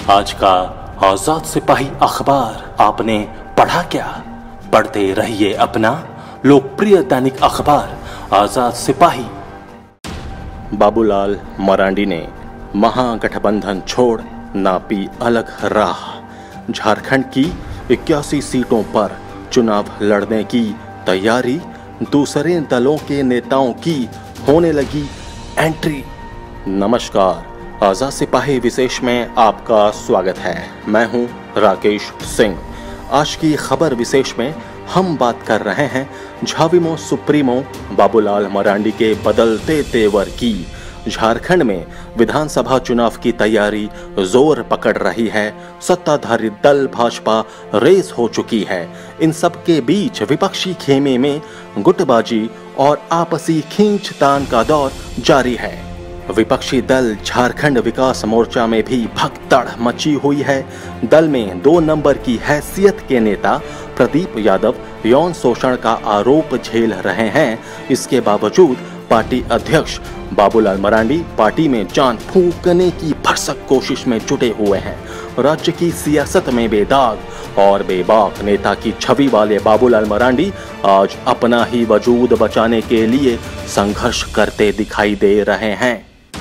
आज का आजाद सिपाही अखबार आपने पढ़ा क्या? पढ़ते रहिए अपना लोकप्रिय दैनिक अखबार आजाद सिपाही। बाबूलाल मरांडी ने महागठबंधन छोड़ नापी अलग राह। झारखंड की 81 सीटों पर चुनाव लड़ने की तैयारी, दूसरे दलों के नेताओं की होने लगी एंट्री। नमस्कार, आजाद सिपाही विशेष में आपका स्वागत है। मैं हूं राकेश सिंह। आज की खबर विशेष में हम बात कर रहे हैं झाविमो सुप्रीमो बाबूलाल मरांडी के बदलते तेवर की। झारखंड में विधानसभा चुनाव की तैयारी जोर पकड़ रही है। सत्ताधारी दल भाजपा रेस हो चुकी है। इन सब के बीच विपक्षी खेमे में गुटबाजी और आपसी खींचतान का दौर जारी है। विपक्षी दल झारखंड विकास मोर्चा में भी भगदड़ मची हुई है। दल में 2 नंबर की हैसियत के नेता प्रदीप यादव यौन शोषण का आरोप झेल रहे हैं। इसके बावजूद पार्टी अध्यक्ष बाबूलाल मरांडी पार्टी में जान फूंकने की भरसक कोशिश में जुटे हुए हैं। राज्य की सियासत में बेदाग और बेबाक नेता की छवि वाले बाबूलाल मरांडी आज अपना ही वजूद बचाने के लिए संघर्ष करते दिखाई दे रहे हैं।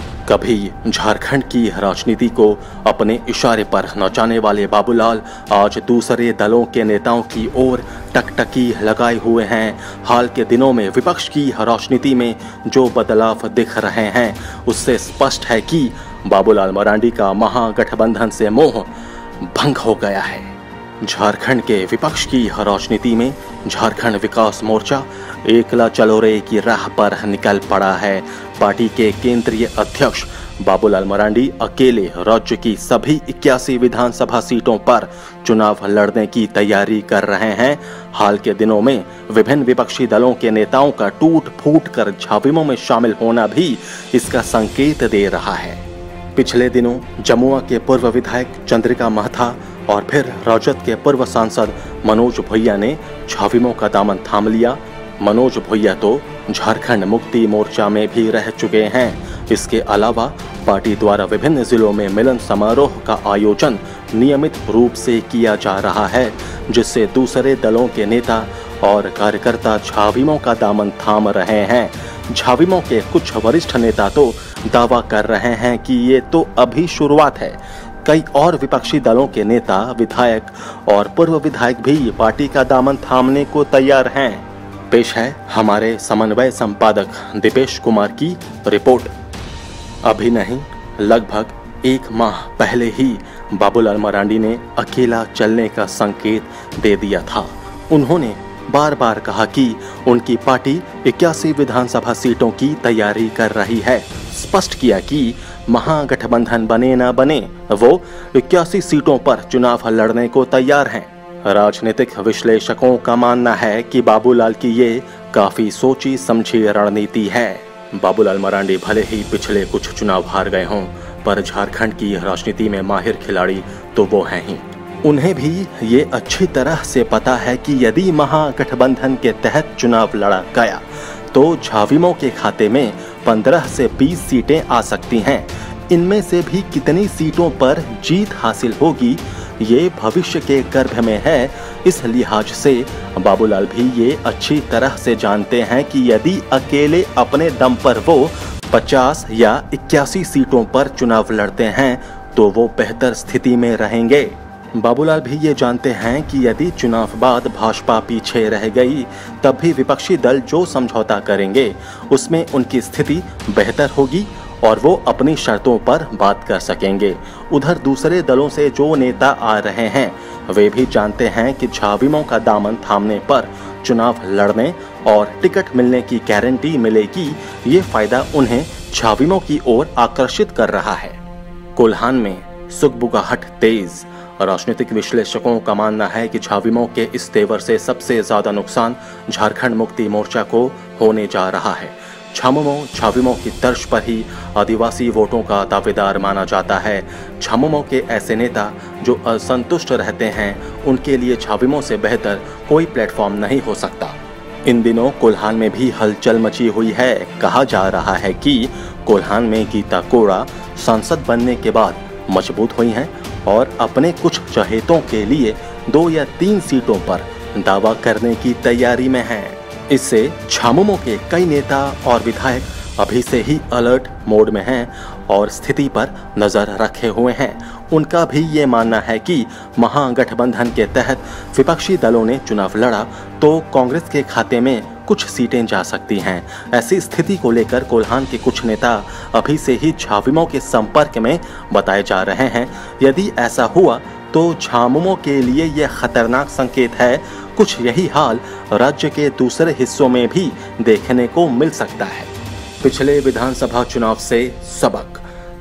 कभी झारखंड की राजनीति को अपने इशारे पर नचाने वाले बाबूलाल आज दूसरे दलों के नेताओं की ओर टकटकी लगाए हुए हैं। हाल के दिनों में विपक्ष की राजनीति में जो बदलाव दिख रहे हैं उससे स्पष्ट है कि बाबूलाल मरांडी का महागठबंधन से मोह भंग हो गया है। झारखंड के विपक्ष की राजनीति में झारखंड विकास मोर्चा एकला चलो रे की राह पर निकल पड़ा है। पार्टी के केंद्रीय अध्यक्ष बाबूलाल मरांडी अकेले राज्य की सभी 81 विधानसभा सीटों पर चुनाव लड़ने की तैयारी कर रहे हैं। हाल के दिनों में विभिन्न विपक्षी दलों के नेताओं का टूट फूट कर झाविमो में शामिल होना भी इसका संकेत दे रहा है। पिछले दिनों जमुआ के पूर्व विधायक चंद्रिका महथा और फिर राजद के पूर्व सांसद मनोज भुइया ने झाविमो का दामन थाम लिया। मनोज भुइया तो झारखंड मुक्ति मोर्चा में भी रह चुके हैं। इसके अलावा पार्टी द्वारा विभिन्न जिलों में मिलन समारोह का आयोजन नियमित रूप से किया जा रहा है, जिससे दूसरे दलों के नेता और कार्यकर्ता झाविमो का दामन थाम रहे हैं। झाविमो के कुछ वरिष्ठ नेता तो दावा कर रहे हैं कि ये तो अभी शुरुआत है। कई और विपक्षी दलों के नेता, विधायक और पूर्व विधायक भी पार्टी का दामन थामने को तैयार हैं। पेश है हमारे समन्वय संपादक दीपेश कुमार की रिपोर्ट। अभी नहीं, लगभग 1 माह पहले ही बाबूलाल मरांडी ने अकेला चलने का संकेत दे दिया था। उन्होंने बार बार कहा कि उनकी पार्टी 81 विधानसभा सीटों की तैयारी कर रही है। स्पष्ट किया कि महागठबंधन बने न बने, वो 81 सीटों पर चुनाव लड़ने को तैयार हैं। राजनीतिक विश्लेषकों का मानना है कि बाबूलाल की ये काफी सोची समझी रणनीति है। बाबूलाल मरांडी भले ही पिछले कुछ चुनाव हार गए हों, पर झारखंड की राजनीति में माहिर खिलाड़ी तो वो हैं ही। उन्हें भी ये अच्छी तरह से पता है कि यदि महागठबंधन के तहत चुनाव लड़ा गया तो झाविमो के खाते में 15 से 20 सीटें आ सकती हैं। इनमें से भी कितनी सीटों पर जीत हासिल होगी ये भविष्य के गर्भ में है। इस लिहाज से बाबूलाल भी ये अच्छी तरह से जानते हैं कि यदि अकेले अपने दम पर वो 50 या 81 सीटों पर चुनाव लड़ते हैं तो वो बेहतर स्थिति में रहेंगे। बाबूलाल भी ये जानते हैं कि यदि चुनाव बाद भाजपा पीछे रह गई तब भी विपक्षी दल जो समझौता करेंगे उसमें उनकी स्थिति बेहतर होगी और वो अपनी शर्तों पर बात कर सकेंगे। उधर दूसरे दलों से जो नेता आ रहे हैं वे भी जानते हैं कि झाविमो का दामन थामने पर चुनाव लड़ने और टिकट मिलने की गारंटी मिलेगी। ये फायदा उन्हें झाविमो की ओर आकर्षित कर रहा है। कोल्हान में सुगबुगाहट तेज। राजनीतिक विश्लेषकों का मानना है कि झाविमो के इस तेवर से सबसे ज्यादा नुकसान झारखंड मुक्ति मोर्चा को होने जा रहा है। झाविमो की तर्ज पर ही आदिवासी वोटों का दावेदार माना जाता है। झाविमो के ऐसे नेता जो असंतुष्ट रहते हैं उनके लिए झाविमो से बेहतर कोई प्लेटफॉर्म नहीं हो सकता। इन दिनों कोल्हान में भी हलचल मची हुई है। कहा जा रहा है कि कोल्हान में गीता कोड़ा सांसद बनने के बाद मजबूत हुई हैं और अपने कुछ चहेतों के लिए 2 या 3 सीटों पर दावा करने की तैयारी में हैं। इससे झामुमो के कई नेता और विधायक अभी से ही अलर्ट मोड में हैं और स्थिति पर नजर रखे हुए हैं। उनका भी ये मानना है कि महागठबंधन के तहत विपक्षी दलों ने चुनाव लड़ा तो कांग्रेस के खाते में कुछ सीटें जा सकती हैं। ऐसी स्थिति को लेकर कोल्हान के कुछ नेता अभी से ही झाविमो के संपर्क में बताए जा रहे हैं। यदि ऐसा हुआ तो झामुमो के लिए यह खतरनाक संकेत है। कुछ यही हाल राज्य के दूसरे हिस्सों में भी देखने को मिल सकता है। पिछले विधानसभा चुनाव से सबक।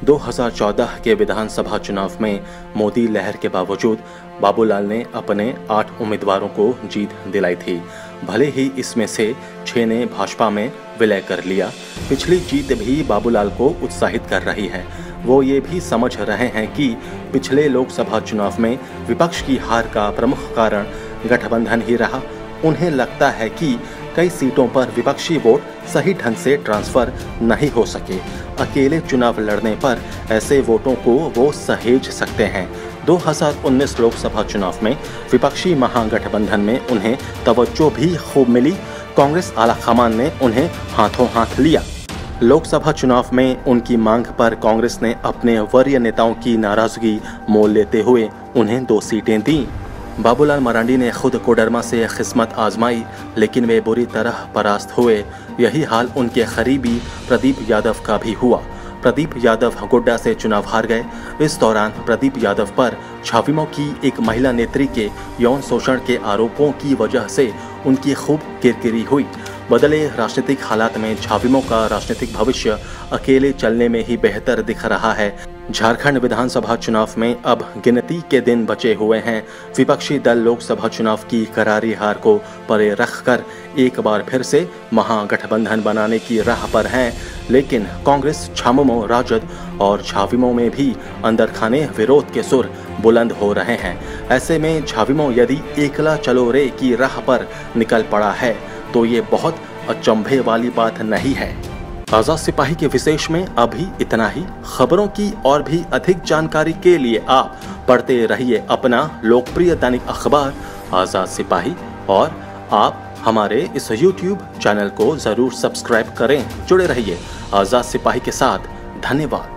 2014 के विधानसभा चुनाव में मोदी लहर के बावजूद बाबूलाल ने अपने 8 उम्मीदवारों को जीत दिलाई थी। भले ही इसमें से 6 ने भाजपा में विलय कर लिया। पिछली जीत भी बाबूलाल को उत्साहित कर रही है। वो ये भी समझ रहे हैं कि पिछले लोकसभा चुनाव में विपक्ष की हार का प्रमुख कारण गठबंधन ही रहा। उन्हें लगता है कि कई सीटों पर विपक्षी वोट सही ढंग से ट्रांसफर नहीं हो सके। अकेले चुनाव लड़ने पर ऐसे वोटों को वो सहेज सकते हैं। 2019 लोकसभा चुनाव में विपक्षी महागठबंधन में उन्हें तवज्जो भी खूब मिली। कांग्रेस आलाकमान ने उन्हें हाथों हाथ लिया। लोकसभा चुनाव में उनकी मांग पर कांग्रेस ने अपने वरीय नेताओं की नाराजगी मोल लेते हुए उन्हें 2 सीटें दी। बाबूलाल मरांडी ने खुद कोडरमा से किस्मत आजमाई, लेकिन वे बुरी तरह परास्त हुए। यही हाल उनके करीबी प्रदीप यादव का भी हुआ। प्रदीप यादव गोड्डा से चुनाव हार गए। इस दौरान प्रदीप यादव पर झाविमो की एक महिला नेत्री के यौन शोषण के आरोपों की वजह से उनकी खूब किरकिरी हुई। बदले राजनीतिक हालात में झाविमो का राजनीतिक भविष्य अकेले चलने में ही बेहतर दिख रहा है। झारखंड विधानसभा चुनाव में अब गिनती के दिन बचे हुए हैं। विपक्षी दल लोकसभा चुनाव की करारी हार को परे रखकर एक बार फिर से महागठबंधन बनाने की राह पर हैं। लेकिन कांग्रेस, झामुमो, राजद और झाविमो में भी अंदर खाने विरोध के सुर बुलंद हो रहे हैं। ऐसे में झाविमो यदि एकला चलो रे की राह पर निकल पड़ा है तो ये बहुत अचंभे वाली बात नहीं है। आजाद सिपाही के विशेष में अभी इतना ही। खबरों की और भी अधिक जानकारी के लिए आप पढ़ते रहिए अपना लोकप्रिय दैनिक अखबार आजाद सिपाही और आप हमारे इस YouTube चैनल को जरूर सब्सक्राइब करें। जुड़े रहिए आजाद सिपाही के साथ। धन्यवाद।